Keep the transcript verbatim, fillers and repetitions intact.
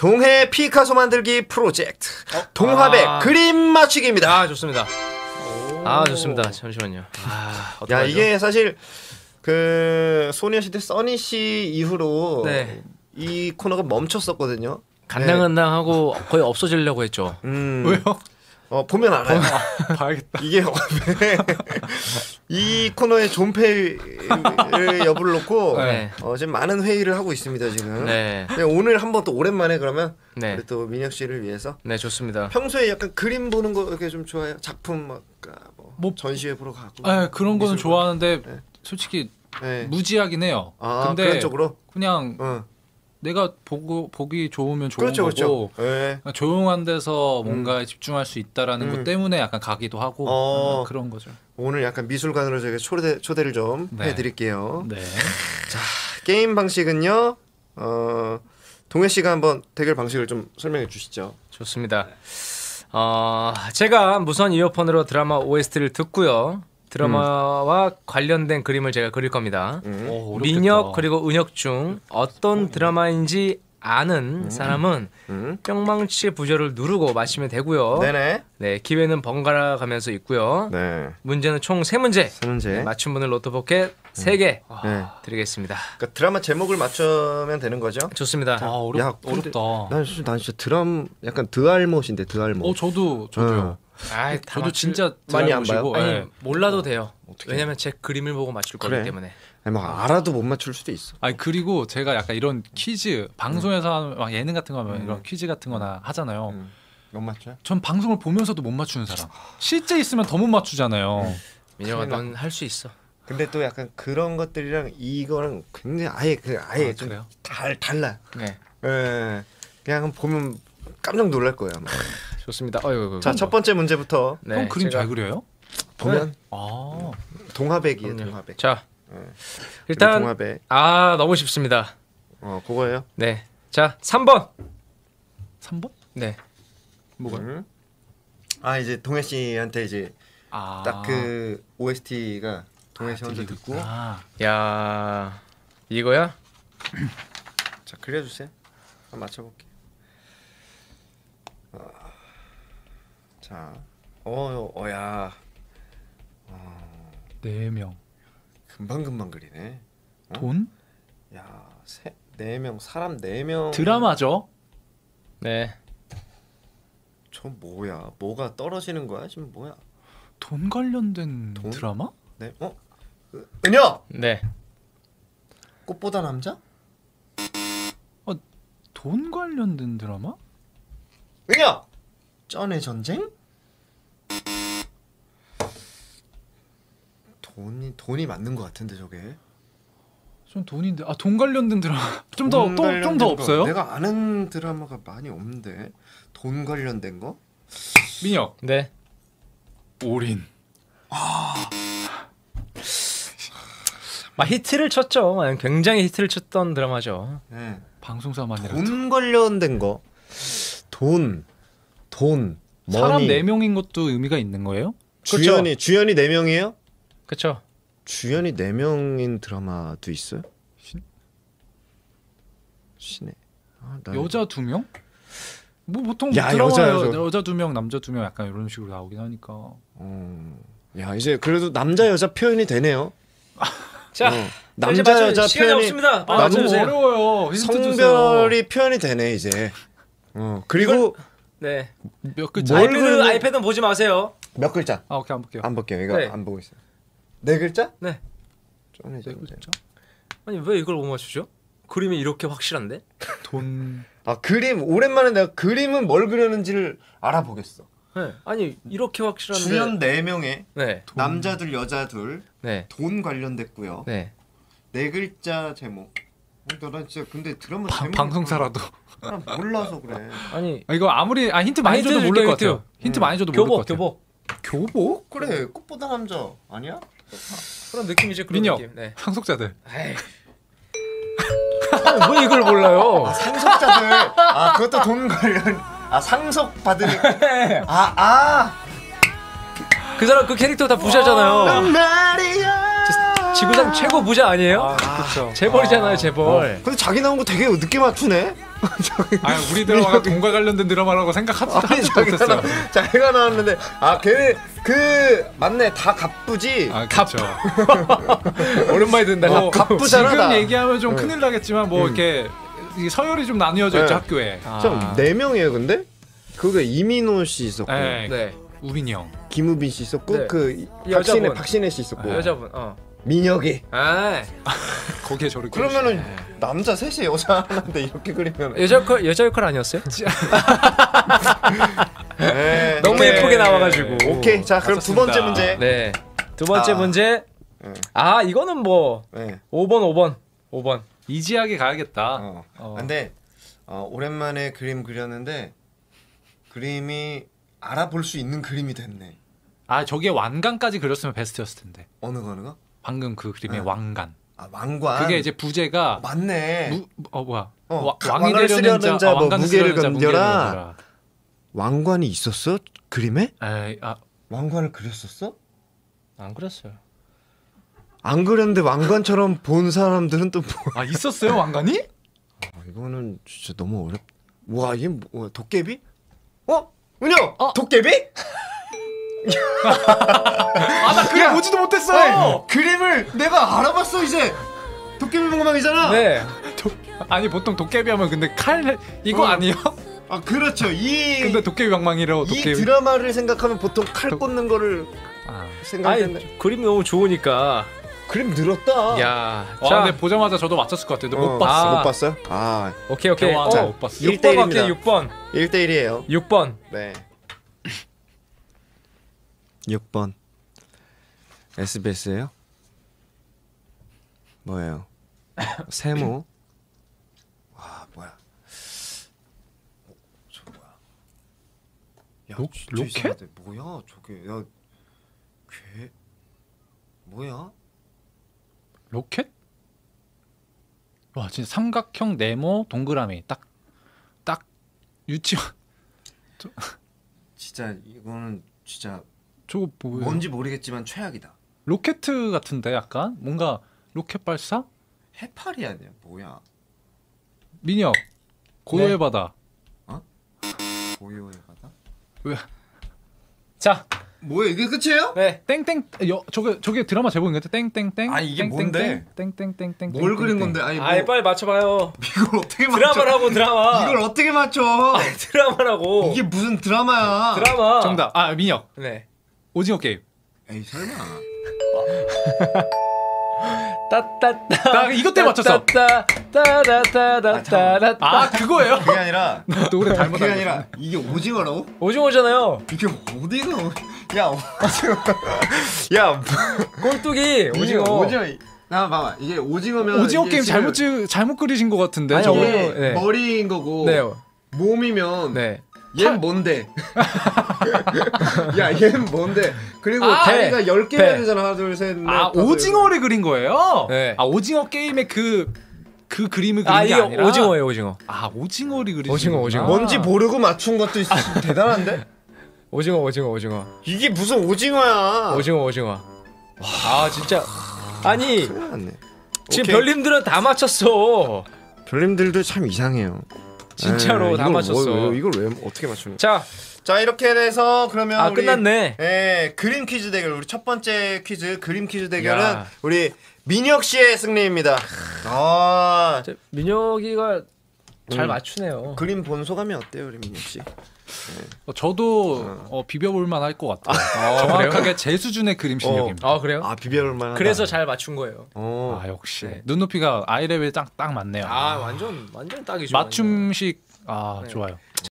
동해 피카소 만들기 프로젝트 어? 동화백 아. 그림 맞추기입니다. 아 좋습니다. 아 좋습니다. 잠시만요. 아, 야 이게 사실 그 소녀시대 써니 씨 이후로 네. 이 코너가 멈췄었거든요. 간당간당하고 네. 거의 없어지려고 했죠. 음. 왜요? 어 보면 알아요. 아, 봐야겠다. 이게 이 코너의 존폐 여부를 놓고 네. 어, 지금 많은 회의를 하고 있습니다 지금. 네. 오늘 한번 또 오랜만에 그러면 네. 우리 또 민혁 씨를 위해서. 네 좋습니다. 평소에 약간 그림 보는 거 이렇게 좀 좋아해요? 작품 막 뭐, 뭐 전시회 보러 가고. 네, 그런 거는 좋아하는데 네. 솔직히 네. 무지하긴 해요. 아, 근데 그런 쪽으로? 그냥. 어. 내가 보고 보기 좋으면 좋은 그렇죠, 거고 그렇죠. 네. 조용한 데서 뭔가에 음. 집중할 수 있다라는 음. 것 때문에 약간 가기도 하고 어, 그런 거죠. 오늘 약간 미술관으로 저희가 초대, 초대를 좀 네. 해드릴게요. 네. 자 게임 방식은요. 어, 동해 씨가 한번 대결 방식을 좀 설명해 주시죠. 좋습니다. 어, 제가 무선 이어폰으로 드라마 오에스티를 듣고요. 드라마와 음. 관련된 그림을 제가 그릴 겁니다. 음. 오, 민혁 그리고 은혁 중 어떤 드라마인지 아는 음. 사람은 음. 뿅망치 부저를 누르고 맞히면 되고요. 네네. 네, 기회는 번갈아 가면서 있고요. 네. 문제는 총 세 문제. 세 문제. 네, 맞춘 분은 로또 포켓 세 개 음. 네. 드리겠습니다. 그러니까 드라마 제목을 맞추면 되는 거죠? 좋습니다. 아, 어렵, 야, 어렵다. 난 진짜, 난 진짜 드럼 약간 드알못인데 드알못. 어, 저도 저도요. 어. 아, 저도 진짜 많이 안 봐요. 아니, 네. 몰라도 돼요. 어떻게 왜냐면 제 그림을 보고 맞출 그래? 거기 때문에. 아니, 막 알아도 못 맞출 수도 있어. 아니 그리고 제가 약간 이런 퀴즈 방송에서 음. 막 예능 같은 거 하면 음. 이런 퀴즈 같은 거나 하잖아요. 음. 못 맞춰요? 전 방송을 보면서도 못 맞추는 사람. 실제 있으면 더 못 맞추잖아요. 음. 민혁아 넌 할 수 있어. 근데 또 약간 그런 것들이랑 이거랑 굉장히 아예 그 아예 아, 좀 그래요? 달 달라. 네. 예. 그냥 보면 깜짝 놀랄 거예요. 아마. 좋습니다. 어이구, 자, 첫 번째 문제부터. 네, 형 그림 잘 그려요? 보면 네. 아, 동화백이에요, 동화백. 자, 네. 일단 동화백. 아 너무 쉽습니다. 어, 그거예요? 네. 자, 삼 번. 삼 번? 네. 뭐가요? 음. 아 이제 동해 씨한테 이제 아. 딱 그 오에스티가 동해 씨 혼자 듣고. 아. 야, 이거야? 자, 그려주세요. 한번 맞춰볼게. 어. 자, 어, 어야. 어. 네 명. 금방 금방 그리네. 어? 돈? 야, 세, 네 명 사람 네 명. 드라마죠? 네. 저 뭐야? 뭐가 떨어지는 거야? 지금 뭐야? 돈 관련된 돈? 드라마? 네. 어? 은혁. 네. 꽃보다 남자? 어, 돈 관련된 드라마? 은혁. 쩐의 전쟁? 돈이 돈이 맞는 것 같은데 저게. 좀 돈인데 아 돈 관련된 드라마 좀 더 또 좀 더 없어요? 내가 아는 드라마가 많이 없는데 돈 관련된 거? 민혁. 네. 올인. 아. 막 히트를 쳤죠. 굉장히 히트를 쳤던 드라마죠. 네. 방송사만이라. 돈 관련된 거. 돈. 돈. 사람 네 명인 것도 의미가 있는 거예요? 주연이 주연이 네 명이에요? 그렇죠. 주연이 네 명인 드라마도 있어요? 신? 신의 아, 나... 여자 두 명? 뭐 보통 야, 드라마 여자, 여자, 여자 두 명, 남자 두 명 약간 이런 식으로 나오긴 하니까. 어... 야 이제 그래도 남자 여자 표현이 되네요. 자, 어. 남자 여자 표현이 없습니다. 아, 너무 어려워요. 성별이 표현이 되네 이제. 어 그리고 이걸... 네. 몇 글자? 아이패드 그리는... 아이패드는 보지 마세요. 몇 글자? 아 오케이 안 볼게요. 안 볼게요. 이거 네. 안 보고 있어요. 네 글자? 네. 네 글자. 아니 왜 이걸 못 맞추죠? 그림이 이렇게 확실한데? 돈. 아 그림 오랜만에 내가 그림은 뭘 그렸는지를 알아보겠어. 네. 아니 이렇게 확실한데. 주연 네 명에 네. 남자 둘 여자 둘. 네. 돈 관련됐고요. 네. 네 글자 제목. 어, 나 진짜 근데 드라마 바, 제목 방송사라도. 난 몰라서 그래. 아니 아, 이거 아무리 아 힌트 많이 줘도 모를 것 같아요. 힌트 많이 줘도 모를 것 같아요. 교복. 교복? 그래. 꽃보다 남자 아니야? 그런 느낌이지. 그런 민혁. 느낌. 네. 상속자들. 에이. 뭐 이걸 몰라요? 아, 상속자들. 아 그것도 돈 관련. 아 상속 받으니까. 아 아. 그 사람 그 캐릭터 다 부자잖아요. 지구상 최고 부자 아니에요? 아, 그렇죠. 재벌이잖아요, 재벌. 어. 근데 자기 나온 거 되게 늦게 맞추네. 아 우리 드라마가 돈과 관련된 드라마라고 생각하지도 못했어요. 자기가 나왔는데 아 걔네 그 맞네 다 갑부지. 아 그렇죠. 오랜만에 듣는다. 뭐, 갑부잖아. 지금 다. 얘기하면 좀 응. 큰일 나겠지만 뭐 응. 이렇게 서열이 좀 나뉘어져 있죠. 네. 학교에. 아. 네 명이에요 근데? 그게 이민호 씨 있었고 네. 네. 우빈이 형, 김우빈 씨 있었고 네. 그 박신혜 여자분. 박신혜 씨 있었고 아, 여자분. 어. 민혁이. 아. 거기에 저렇게. 그러면은 네. 남자 셋이 여자 하나인데 이렇게 그리면 여자 역할 여자 역할 아니었어요? 네. 너무 오케이. 예쁘게 나와가지고. 오케이 자 그럼 두 번째 문제. 네. 두 번째 아. 문제. 네. 아 이거는 뭐 네. 오 번 오 번 오 번. 이지하게 가야겠다. 어. 어. 근데 어, 오랜만에 그림 그렸는데 그림이 알아볼 수 있는 그림이 됐네. 아 저게 완간까지 그렸으면 베스트였을 텐데. 어느 거 어느 거? 방금 그 그림의 네. 왕간. 아 왕관. 그게 이제 부제가 맞네. 무, 어 뭐야? 어, 와, 왕을 왕이 쓰려는 되려는 자, 자, 뭐 왕관을 무게를 쓰려는 자, 무게를 견뎌라. 견뎌라. 왕관이 있었어? 그림에? 에이, 아, 왕관을 그렸었어? 안 그랬어요. 안 그렸는데 왕관처럼 본 사람들은 또 뭐? 아 있었어요 왕관이? 아, 이거는 진짜 너무 어렵. 와 이게 뭐 도깨비? 어? 은영! 어? 도깨비? 아 나 그림 보지도 못했어. 아니, 그림을 내가 알아봤어 이제. 도깨비 방망이잖아. 네. 도, 아니 보통 도깨비 하면 근데 칼 이거 어. 아니에요? 아 그렇죠. 이 근데 도깨비 방망이로 이 도깨비. 드라마를 생각하면 보통 칼 도- 꽂는 거를 아. 생각했는데 아니 그림이 너무 좋으니까. 그림 늘었다. 야. 와 자. 근데 보자마자 저도 맞췄을 것 같아요. 근데 어, 못 봤어. 아. 못 봤어요? 아 오케이 오케이. 대화 어, 잘 못 봤어. 육 번 갈게 일 대 일입니다. 육 번. 일 대 일이에요. 육 번. 네. 육 번. 에스비에스예요? 뭐예요? 세모? 와 뭐야? 어, 저 뭐야? 야, 로- 진짜 로켓? 이상하다. 뭐야 저게? 야, 걔 뭐야? 로켓? 와 진짜 삼각형 네모 동그라미 딱 딱 유치원 진짜 이거는 진짜 저거 뭐예요? 뭔지 모르겠지만 최악이다. 로켓 같은데 약간 뭔가 로켓 발사? 해파리 아니야? 뭐야? 민혁 고요의 네. 바다. 고요의 바다? 왜? 자. 뭐야 이게 끝이에요? 네. 땡땡 여 저게 저게 드라마 제목인데 땡땡땡. 아, 이게 뭔데? 땡땡땡땡. 뭘 그린 건데? 아니 뭐 아이 빨리 맞춰봐요. 이걸 어떻게 맞춰? 드라마라고 드라마. 이걸 어떻게 맞춰? 아니, 드라마라고. 이게 무슨 드라마야? 드라마. 정답. 아 민혁 네. 오징어 게임. 에이 설마. 따따따. 나 이것 때문에 맞췄어. 따따따따따따따. 아 그거예요? 그게 아니라 노래 닮아 그게 아니라 이게 오징어라고? 오징어잖아요. 이게 어디가 오- 야 오징어. 야 꼴뚜기 오징어. 오징어. 나 봐봐 이게 오징어면 오징어 이게 게임 지금 잘못 찍 잘못 그리신 것 같은데. 아니, 저거. 이게 네. 머리인 거고 네. 몸이면 네. 얘는 뭔데? 야 얘는 뭔데? 그리고 아, 다리가 열 개가 배. 되잖아. 하나 둘 셋 넷. 아 다섯, 오징어를 그린 거예요? 네. 아 오징어 게임의 그 그 그림을 그린 아 게 이게 아니라 오징어예요 오징어. 아 오징어를 그리신 오징어, 거구나. 오징어. 뭔지 모르고 맞춘 것도 있어. 대단한데? 오징어 오징어 오징어. 이게 무슨 오징어야? 오징어 오징어. 아 진짜. 아니 큰일 났네. 지금 오케이. 별님들은 다 맞췄어. 별님들도 참 이상해요. 진짜로 에이, 다 이걸 맞췄어. 뭐, 왜, 이걸 왜 어떻게 맞추는? 자, 자 이렇게 돼서 그러면 아 우리, 끝났네. 예, 그림 퀴즈 대결 우리 첫 번째 퀴즈 그림 퀴즈 대결은 야. 우리 민혁 씨의 승리입니다. 아 자, 민혁이가 잘 음. 맞추네요. 그림 본 소감이 어때요, 우리 민혁 씨? 어, 저도 어, 비벼볼 만할 것 같아요. 아, 정확하게 제 수준의 그림 실력입니다. 아 그래요? 아 비벼볼 만하다. 그래서 잘 맞춘 거예요. 어. 아 역시 네. 눈높이가 아이 레벨 딱, 딱 맞네요. 아 완전 완전 딱이죠. 맞춤식 아 네. 좋아요.